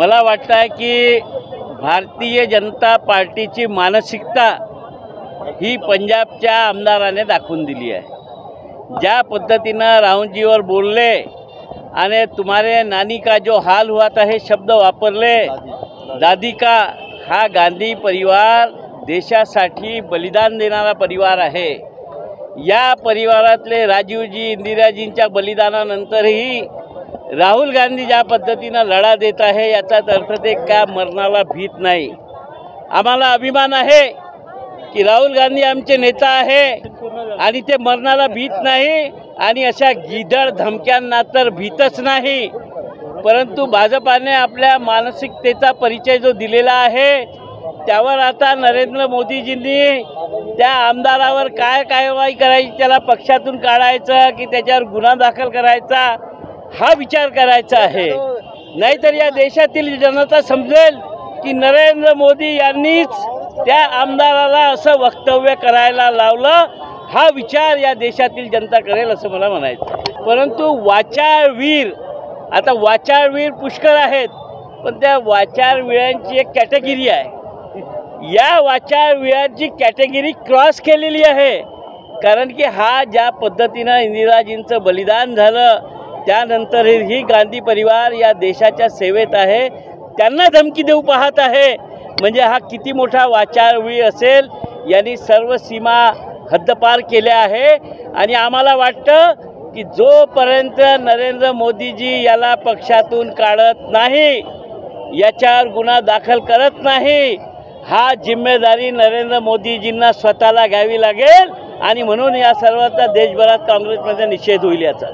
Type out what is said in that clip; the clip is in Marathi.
मला वाटतं आहे की भारतीय जनता पार्टीची मानसिकता ही पंजाबच्या आमदाराने दाखवून दिली आहे। ज्या पद्धतीनं राहुलजीवर बोलले आणि तुम्हारे नानी का जो हाल हुआ था हे शब्द वापरले, दादी का, हा गांधी परिवार देशासाठी बलिदान देणारा परिवार आहे। या परिवारातले राजीवजी इंदिराजींच्या बलिदानानंतरही राहुल गांधी ज्या पद्धतीनं लढा देत आहे याचाच अर्थ ते का मरणाला भीत नाही। आम्हाला अभिमान आहे की राहुल गांधी आमचे नेता आहे आणि ते मरणाला भीत नाही आणि अशा गिदड धमक्यांना तर भीतच नाही। परंतु भाजपाने आपल्या मानसिकतेचा परिचय जो दिलेला आहे त्यावर आता नरेंद्र मोदीजींनी त्या आमदारावर काय कारवाई करायची, त्याला पक्षातून काढायचं की त्याच्यावर गुन्हा दाखल करायचा हा विचार करायचा आहे। नाहीतर या देशातील जनता समजेल की नरेंद्र मोदी यांनीच त्या आमदाराला असं वक्तव्य करायला लावलं, हा विचार या देशातील जनता करेल असं मला म्हणायचं। परंतु वाचाळवीर, आता वाचाळवीर पुष्कळ आहेत, पण त्या वाचाळवीरांची एक कॅटेगरी आहे। या वाचाळवीरांची कॅटेगरी क्रॉस केलेली आहे, कारण की हा ज्या पद्धतीनं इंदिराजींचं बलिदान झालं त्यानंतरही गांधी परिवार या देशाच्या सेवेत आहे, त्यांना धमकी देऊ पाहत आहे, म्हणजे हा किती मोठा वाचाळवीर असेल। यांनी सर्व सीमा हद्दपार केल्या आहे आणि आम्हाला वाटतं की जोपर्यंत नरेंद्र मोदीजी याला पक्षातून काढत नाही, याच्यावर गुन्हा दाखल करत नाही, हा जिम्मेदारी नरेंद्र मोदीजींना स्वतःला घ्यावी लागेल आणि म्हणून या सर्वांचा देशभरात काँग्रेसमध्ये निषेध होईल याचा।